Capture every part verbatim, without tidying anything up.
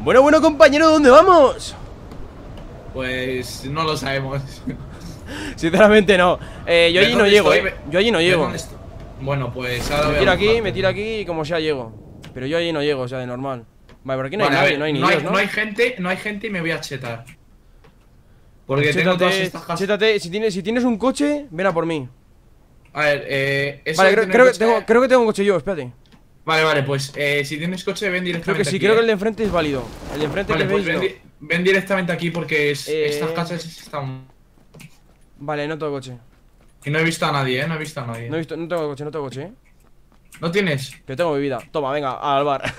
Bueno, bueno, compañero, ¿dónde vamos? Pues no lo sabemos. Sinceramente no. Eh, yo allí no llego, estoy? eh. Yo allí no llego. Bueno, pues ahora Me tiro aquí, me tiro aquí y como sea llego. Pero yo allí no llego, o sea, de normal. Vale, por aquí no hay Vale, a nadie, ver, no hay ni no hay, Dios, ¿no? no hay gente, no hay gente y me voy a chetar. Porque Chétate, tengo todas estas casas. chétate. Si tienes, si tienes un coche, ven a por mí. A ver, eh. Eso Vale, de creo, tener creo que coche- tengo, creo que tengo un coche yo, espérate. Vale, vale, pues eh, si tienes coche, ven directamente. Creo que sí, aquí, creo que eh. el de enfrente es válido. El de enfrente Vale, que pues veis, ven, no. di- ven directamente aquí porque es, Eh. estas casas están. Vale, no tengo coche. Y no he visto a nadie, eh. No he visto a nadie. No he visto, no tengo coche, no tengo coche, eh. ¿No tienes? Pero tengo bebida. Toma, venga, al bar.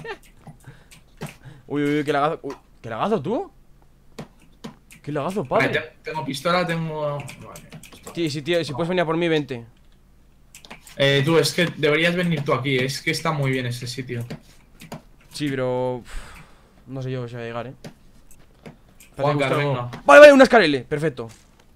Uy, uy, uy, qué lagazo. Uy, ¿qué lagazo tú? ¿Qué lagazo, Vale, padre? te- tengo pistola, tengo. Vale. Sí, sí, tío, si puedes venir a por mí, vente. Eh, tú, es que deberías venir tú aquí, es que está muy bien ese sitio. Sí, pero... uf, no sé yo si voy a llegar, eh. Espérate, Juancar, busco algo. venga. Vale, vale, una escarele, perfecto.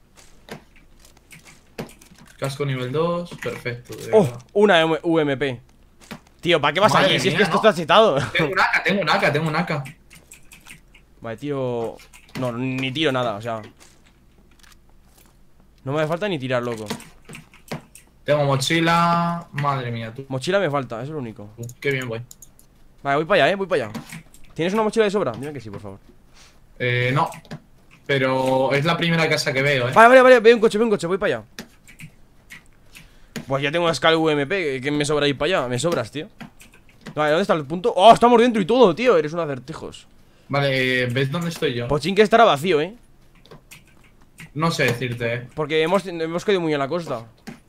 Casco nivel dos, perfecto. de Oh, verdad. una M- U M P. Tío, ¿para qué vas Madre allí? Si es mía, que esto ¿no? está citado. Tengo un A K, tengo un A K, tengo un A K. Vale, tiro... No, ni tiro nada, o sea... No me hace falta ni tirar, loco. Tengo mochila. Madre mía, tú. Mochila me falta, eso es lo único. Qué bien voy. Vale, voy para allá, eh, voy para allá. ¿Tienes una mochila de sobra? Dime que sí, por favor. Eh, no. Pero es la primera casa que veo, eh. Vale, vale, vale, veo un coche, veo un coche, voy para allá. Pues ya tengo una escala U M P, que me sobra ir para allá, me sobras, tío. Vale, ¿dónde está el punto? ¡Oh, estamos dentro y todo, tío! Eres un acertijos. Vale, eh, ¿ves dónde estoy yo? Pochín que estará vacío, eh. No sé decirte, eh. Porque hemos, hemos caído muy en la costa.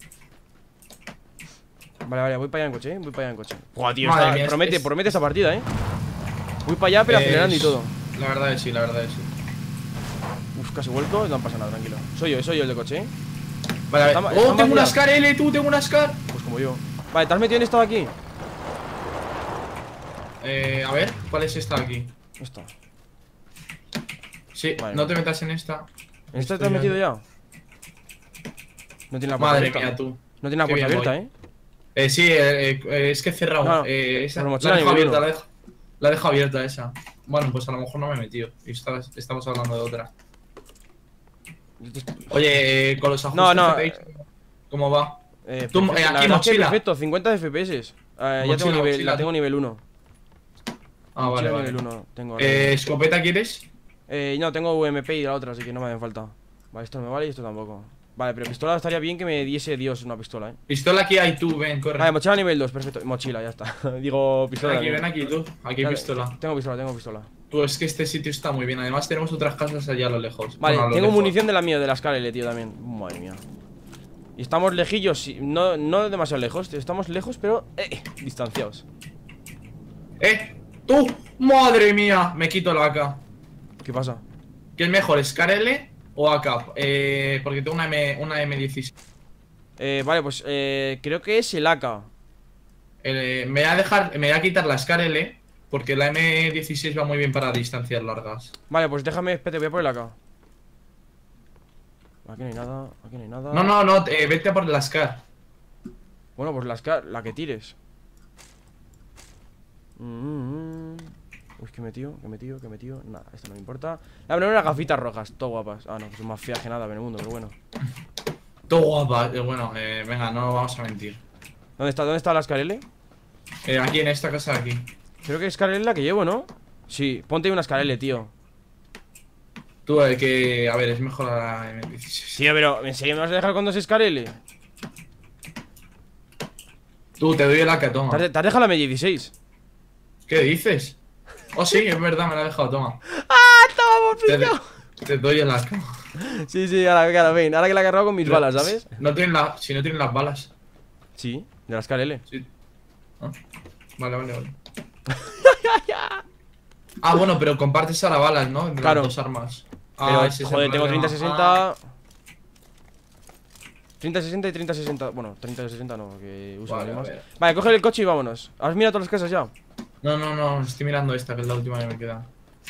Vale, vale, voy para allá en coche, eh. Voy para allá en coche. Buah, tío, Madre está- mía, es- promete, es- promete esta partida, eh. Voy para allá, pero Eh, acelerando y todo. La verdad es sí, la verdad es sí. Uf, casi vuelto, no pasa nada, tranquilo. Soy yo, soy yo el de coche, eh. Vale, a ver. Estamos- ¡Oh, estamos tengo una vacías. Scar L, tú! ¡Tengo una Scar! Pues como yo. Vale, ¿te has metido en esta de aquí? Eh, a ver, ¿cuál es esta de aquí? Esta. Sí, Vale. no te metas en esta. ¿En esta te Estoy has metido viendo. ya? No tiene la puerta Madre abierta. mía, tú. No tiene la Qué puerta bien abierta, voy. eh. Eh, sí, eh, eh, es que he cerrado. No, eh, esa, por la mochila he dejado nivel abierta, uno. la he dejado- la he dejado abierta esa. Bueno, pues a lo mejor no me he metido. Y esta- estamos hablando de otra. Oye, eh, con los ajustes No, no. F P S, ¿cómo va? Eh, Tú, perfecto. eh, La aquí verdad es que mochila. perfecto, cincuenta F P S. Eh, ya Mochila, tengo nivel, mochila, la tengo tú. nivel uno. Ah, vale, Mochila vale. nivel uno tengo. Eh, ¿escopeta quieres? Eh, no, tengo U M P y la otra, así que no me hacen falta. Vale, esto no me vale y esto tampoco. Vale, pero pistola estaría bien que me diese Dios una pistola, eh. Pistola aquí hay tú, ven, corre. Vale, mochila nivel dos, perfecto. Mochila, ya está. Digo, pistola. Ven aquí, también. ven aquí tú. Aquí hay Vale, pistola. Tengo pistola, tengo pistola. Tú, es que este sitio está muy bien. Además, tenemos otras casas allá a lo lejos. Vale, Bueno, a lo tengo lejos. munición de la mía, de la Scarlet, tío, también. Madre mía. Y estamos lejillos, sí, no, no demasiado lejos, tío. Estamos lejos, pero eh, distanciados. ¡Eh! ¡Tú! ¡Madre mía! Me quito la A K. ¿Qué pasa? ¿Qué es mejor, Scar L o A K? Eh, porque tengo una, M, una M dieciséis. Eh, vale, pues eh, creo que es el A K. Eh, me voy a dejar, me voy a quitar la Scar L porque la M dieciséis va muy bien para distancias largas. Vale, pues déjame, espérate, voy a por el A K. Aquí no hay nada, aquí no hay nada. No, no, no, eh, vete a por la Scar. Bueno, pues la Scar, la que tires. Mm, mm, mm. Uy, que metido, que metido, que metido. Nada, esto no me importa. Voy a poner unas gafitas rojas, todo guapas. Ah, no, que son más feas que nada en el mundo, pero bueno. Todo guapa. Eh, bueno, eh, venga, no vamos a mentir. ¿Dónde está, dónde está la Scar L? Eh, aquí en esta casa de aquí. Creo que es Scar L la que llevo, ¿no? Sí, ponte una Scar L, tío. Tú, eh, que. A ver, es mejor la M dieciséis. Tío, pero ¿en serio me vas a dejar con dos Scar L? Tú, te doy el A K, toma. ¿Te has, te has dejado la M dieciséis? ¿Qué dices? Oh, sí, es verdad, me la he dejado, toma. ¡Ah, estamos Te, pillados! te doy el A K. Sí, sí, ahora, ahora, ven, ahora que la he agarrado con mis balas, ¿sabes? No tienen la, si no tienen las balas. Sí, de la Scar L. Sí. Ah, Vale, vale, vale. Ah, bueno, pero compartes ahora balas, ¿no? Entre Claro. las dos armas. Pero, Ah, ese es el joder, tengo problema. treinta sesenta. Ah, treinta sesenta y treinta sesenta. Bueno, treinta sesenta no, que uso Vale, a más. ver. Vale, coge el coche y vámonos. ¿Has mirado todas las casas ya? No, no, no, estoy mirando esta, que es la última que me queda.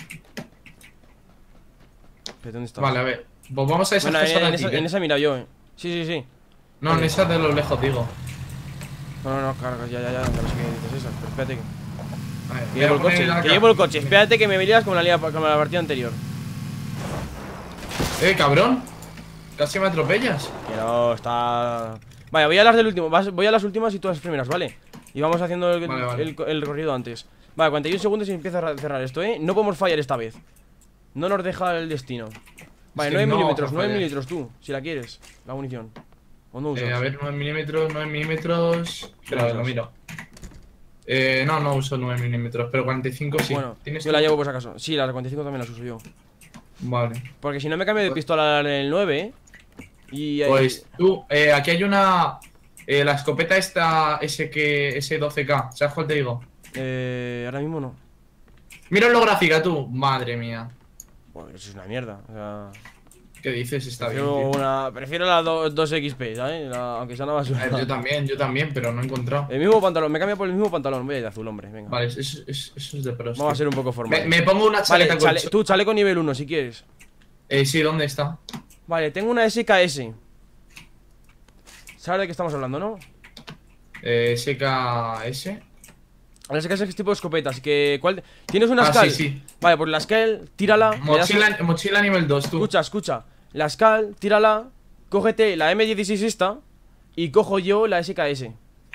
¿Pero dónde está? Vale, a ver. Pues vamos a esas Bueno, casas en, de en aquí, esa, ¿eh? en esa he mirado yo, eh. Sí, sí, sí. No, en esa de lo lejos, digo. No, no, no, cargas, ya, ya, ya. No sé qué dices esas, pero espérate que. A ver, Que voy llevo a el coche, poner que acá. llevo el coche. Espérate que me verías como la, liga- como la partida anterior. Eh, cabrón. Casi me atropellas. Que no, está... Vale, voy a las del último. vas- Voy a las últimas y tú las primeras, ¿vale? Y vamos haciendo el, Vale, vale. el, el recorrido antes. Vale, cuarenta y un segundos y empieza a ra- cerrar esto, ¿eh? No podemos fallar esta vez. No nos deja el destino. Vale, que nueve no milímetros, vamos a nueve fallar. milímetros tú, si la quieres. La munición. ¿O no usas? Eh, a ver, nueve milímetros, nueve milímetros. Espera, usas? lo miro. Eh, no, no uso nueve milímetros, pero cuarenta y cinco sí. Bueno, ¿Tienes yo tú? la llevo por si acaso. Sí, la cuarenta y cinco también las uso yo. Vale. Porque si no me cambio de pistola en el nueve, ¿eh? Y ahí- Pues tú, eh, aquí hay una. Eh, la escopeta esta S que S doce K. ¿Sabes cuál te digo? Eh, ahora mismo no. Mira la gráfica tú. Madre mía. Bueno, eso es una mierda. O sea, ¿Qué dices? Está bien. prefiero, Tío. una, prefiero la do- dos X P, ¿sabes? La- aunque sea una A basura. ver, yo también, yo también, pero no he encontrado. El mismo pantalón, me cambio por el mismo pantalón. Voy a ir de azul, hombre. Venga. Vale, eso, eso, eso es de pros. Vamos a tío. ser un poco Me, formales. me pongo una Vale, chaleta chale- con. tú chaleco nivel uno si quieres. Eh, sí, ¿dónde está? Vale, tengo una S K S. ¿Sabes de qué estamos hablando, no? Eh, S K S. La S K S es tipo escopeta, así que... ¿cuál? ¿Tienes una Ah, Skal? sí, sí. Vale, pues la Skal, tírala. le das un- Mochila, mochila nivel dos, tú. Escucha, escucha. La Skal, tírala. Cógete la M dieciséis esta. Y cojo yo la S K S.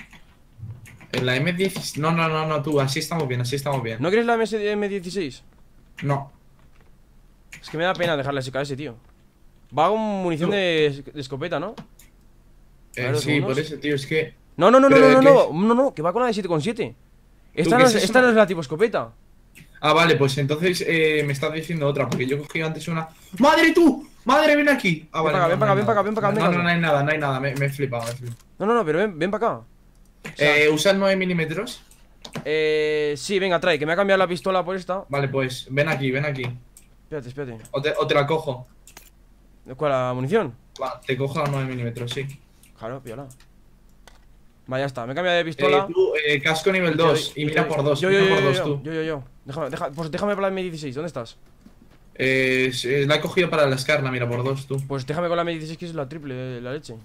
En la M diez. No, no, no, no, tú. Así estamos bien, así estamos bien. ¿No quieres la M dieciséis? No. Es que me da pena dejar la S K S, tío. Va con munición No. de, de escopeta, ¿no? Eh, Claro, sí, segundos. por eso, tío, es que. No, no, no, no, Pero, no, no, ¿qué no, es? no, no, que va con la de siete coma siete. Esta, ¿qué no es es, eso? esta no es la tipo escopeta. Ah, vale, pues entonces eh, me estás diciendo otra, porque yo cogí antes una. ¡Madre tú! ¡Madre, ven aquí! Ah, Ven vale. para acá, no, ven no para acá, hay ven para acá, nada. ven para acá, No, ven no, para no hay nada, no hay nada, me, me he flipado, me he flipado. No, no, no, pero ven, ven para acá. O sea, Eh, ¿Usas nueve milímetros? eh, sí, venga, trae, que me ha cambiado la pistola por esta. Vale, pues ven aquí, ven aquí. Espérate, espérate. O te, o te la cojo. ¿Cuál, la munición? Va, te cojo la nueve milímetros, sí. Claro, piola. Vale, ya está, me he cambiado de Eh, pistola. tú, eh, casco nivel dos. Y mira por dos, Yo, yo, mira yo, por yo, dos yo, tú. yo, yo, yo. Déjame, déjame, pues déjame para la M dieciséis, ¿dónde estás? Eh, eh, la he cogido para la escarna, mira por dos tú. Pues déjame con la M dieciséis que es la triple, la leche.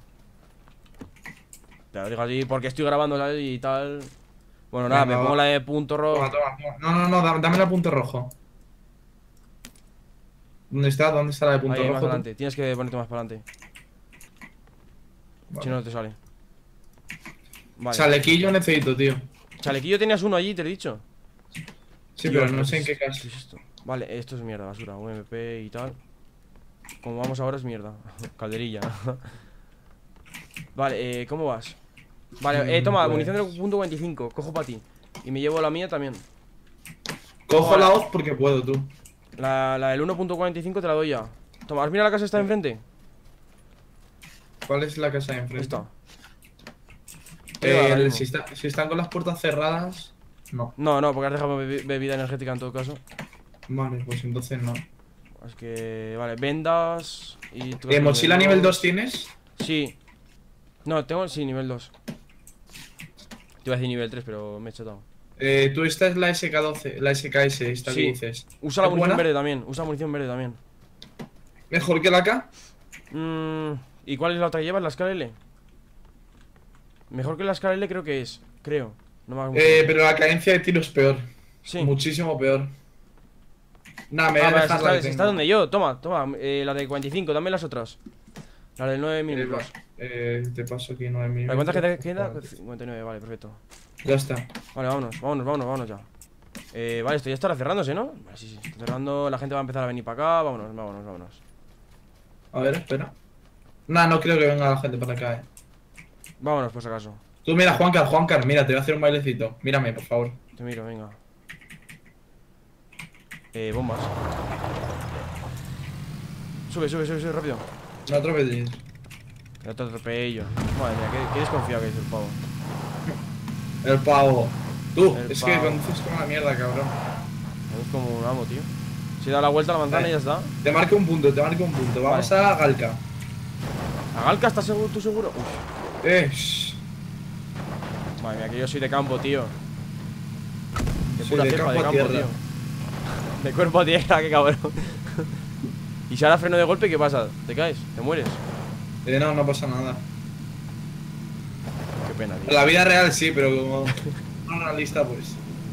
Te lo digo así porque estoy grabando, ¿sabes? Y tal. Bueno, nada, Venga, me pongo va. la de punto rojo. Toma, toma, toma. No, no, no, da- dame la punto rojo. ¿Dónde está? ¿Dónde está la de punto Ahí, más rojo? tú? adelante. Tienes que ponerte más para adelante. Vale. Si no, no te sale. Vale. Chalequillo necesito, tío. Chalequillo tenías uno allí, te lo he dicho. Sí, Tío, pero no ¿qué sé en es- qué caso. ¿qué es esto? Vale, esto es mierda, basura. U M P y tal. Como vamos ahora es mierda. Calderilla. Vale, eh, ¿cómo vas? Vale, eh, Mm, toma, pues- munición del punto cuarenta y cinco. Cojo para ti. Y me llevo la mía también. Cojo Vale. la hoz porque puedo, tú. La, la del uno punto cuarenta y cinco te la doy ya. Toma, mira la casa está enfrente. ¿Cuál es la casa de enfrente? Esta. Eh, Ahora mismo. si, está- si están con las puertas cerradas, no. No, no, porque has dejado bebi- bebida energética en todo caso. Vale, pues entonces no. Así que, vale, vendas y... tú Eh, has ¿Mochila nivel dos tienes? Sí. No, tengo, sí, nivel dos. Te iba a decir nivel tres, pero me he chatado. Eh, tú esta es la S K doce, la S K S, esta Sí. que dices. Usa la ¿Es munición buena? verde también, usa munición verde también. ¿Mejor que la K? Mm, ¿y cuál es la otra que llevas? ¿La Skal L? Mejor que la Skal L creo que es, creo. No me hagas mucho Eh, caso. pero la cadencia de tiro es peor. Sí. Muchísimo peor. Nada, me Ah, voy a vale, dejar si la está, que si está tengo. donde yo, toma, toma, eh, la de cuarenta y cinco, dame las otras. La del nueve Eh, milímetros. va, eh, te paso aquí nueve ¿Me milímetros. cuentas que te queda? cincuenta y nueve, vale, perfecto. Ya está. Vale, vámonos, vámonos, vámonos, vámonos ya. Eh, vale, esto ya estará cerrándose, ¿no? Vale, sí, sí, está cerrando, la gente va a empezar a venir para acá, vámonos, vámonos, vámonos. A ver, espera. Nah, no creo que venga la gente para acá, eh. Vámonos, por si acaso. Tú mira, Juancar, Juancar, mira, te voy a hacer un bailecito. Mírame, por favor. Te miro, venga. Eh, bombas. Sube, sube, sube, sube, rápido. No atropelles. No te atropello. Madre mía, qué, qué desconfiado que es el pavo. El pavo. Tú, El es pavo. que conduces como una mierda, cabrón. Es como un amo, tío. Si da la vuelta a la manzana Vale. y ya está. Te marco un punto, te marco un punto. Vamos Vale. a Galca. ¿A Galca estás seguro, tú seguro? Uf. Eh, shh. Madre mía, que yo soy de campo, tío. De Sí, pura de cepa, campo de a campo, tierra. tío. De cuerpo a tierra, qué cabrón. Y si ahora freno de golpe, ¿qué pasa? ¿Te caes? ¿Te mueres? Eh, no, no pasa nada. Qué pena, tío. En la vida real sí, pero como no realista, pues.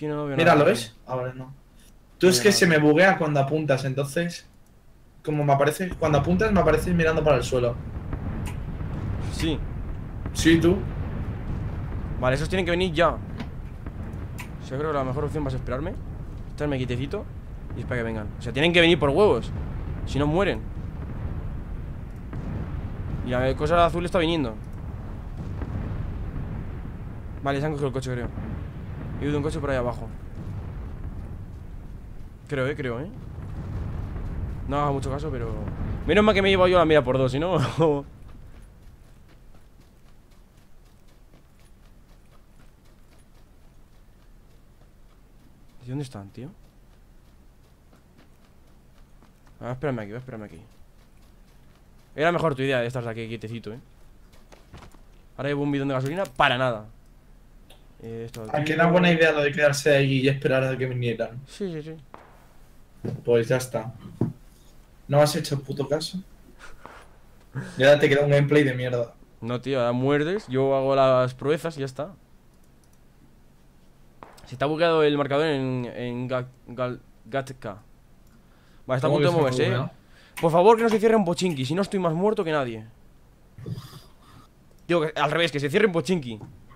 Aquí no veo Mira, nada. ¿lo ves? Ahora no. Tú es Mira, que nada. se me buguea cuando apuntas, entonces. Como me aparece. Cuando apuntas, me apareces mirando para el suelo. Sí. Sí, tú. Vale, esos tienen que venir ya. Yo creo que la mejor opción va a ser esperarme, estarme quietecito y espera que vengan. O sea, tienen que venir por huevos. Si no, mueren. Y la cosa azul está viniendo. Vale, se han cogido el coche, creo. He ido un coche por ahí abajo. Creo, eh, creo, eh. No haga mucho caso, pero... Menos mal que me he llevado yo la mira por dos, si no... ¿Y dónde están, tío? Ah, espérame aquí, espérame aquí. Era mejor tu idea de estar aquí quietecito, eh. Ahora llevo un bidón de gasolina para nada. Eh, esto ¿A que era buena idea lo de quedarse ahí y esperar a que vinieran? Sí, sí, sí. Pues ya está. ¿No has hecho puto caso? Ya te queda un gameplay de mierda. No, tío, ahora muerdes, yo hago las proezas y ya está. Se está bugueado el marcador en, en Ga- Gal- Gatka. Vale, está a ¿Cómo punto de que se me ha moverse, eh. bugueado? Por favor, que no se cierre un pochinki, si no estoy más muerto que nadie. Digo, que, al revés, que se cierre un pochinki.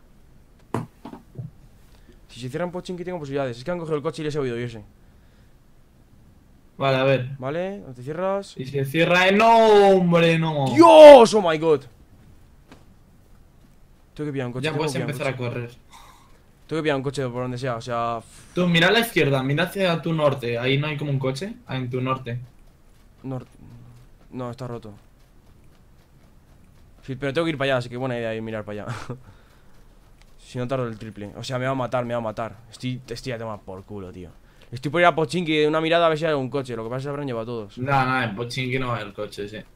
Si se cierra un pochinki tengo posibilidades. Es que han cogido el coche y les he oído, yo sé. Vale, a ver. Vale, no te cierras. Y se cierra. ¡No, hombre, no! ¡Dios! ¡Oh my god! Tengo que pillar un coche. Ya tengo puedes que pillar un empezar a coche. correr. Tengo que pillar un coche por donde sea, o sea... Tú, mira a la izquierda, mira hacia tu norte. Ahí no hay como un coche. Ah, en tu norte. No, no, está roto. Sí, pero tengo que ir para allá, así que buena idea ir mirar para allá. Si no tardo el triple. O sea, me va a matar, me va a matar. Estoy, estoy a tomar por culo, tío. Estoy por ir a Pochinki de una mirada a ver si hay algún coche. Lo que pasa es que se habrán llevado todos. Nada, nada, en Pochinki no va el coche, sí.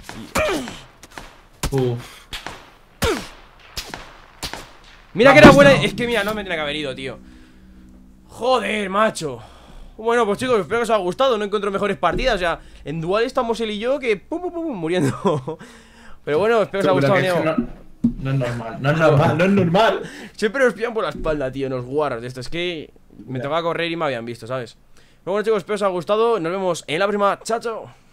Uf. Mira Me que ha era gustado. buena. Es que mira, no me tenía que haber ido, tío. Joder, macho. Bueno, pues chicos, espero que os haya gustado. No encuentro mejores partidas. O sea, en dual estamos él y yo que pum, pum, pum, pum, muriendo. Pero bueno, espero que os haya Pero que gustado, es que Neo. no, no es normal, no es normal, no es normal. Siempre nos pillan por la espalda, tío, nos guarras de esto. Es que me Ya. tocaba correr y me habían visto, ¿sabes? Pero bueno, chicos, espero que os haya gustado. Nos vemos en la próxima. Chao, chao.